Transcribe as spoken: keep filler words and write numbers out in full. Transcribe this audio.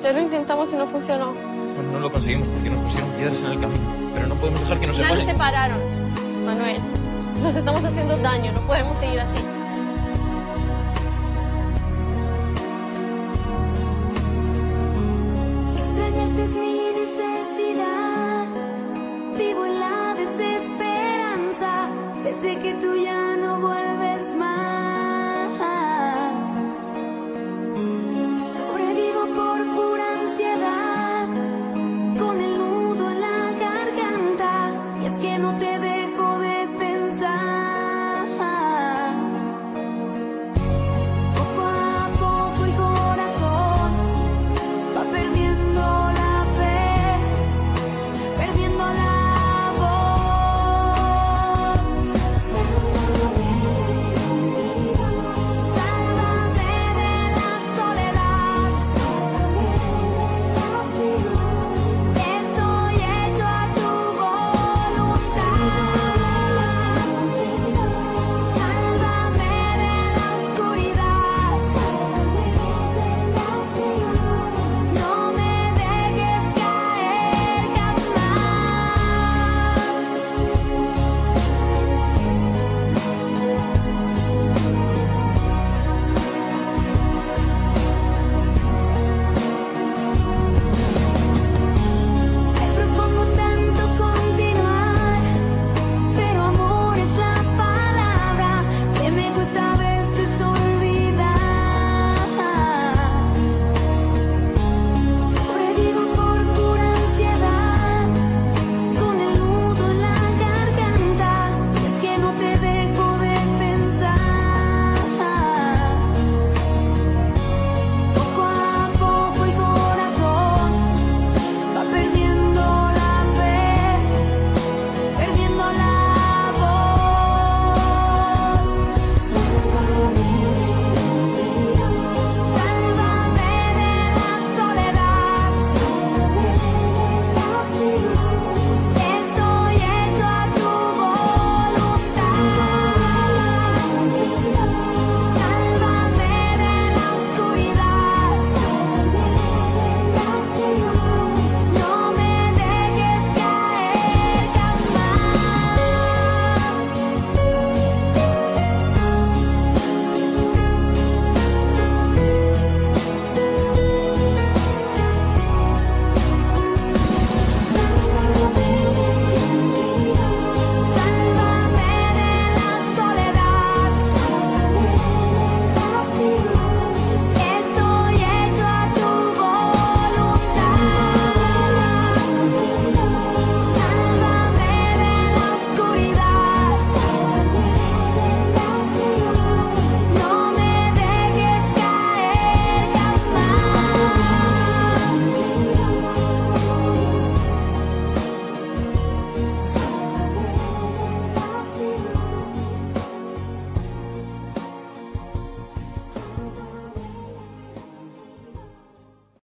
Ya lo intentamos y no funcionó. Bueno, no lo conseguimos porque nos pusieron piedras en el camino. Pero no podemos dejar que nos Ya separen. nos separaron, Manuel. Nos estamos haciendo daño, no podemos seguir así.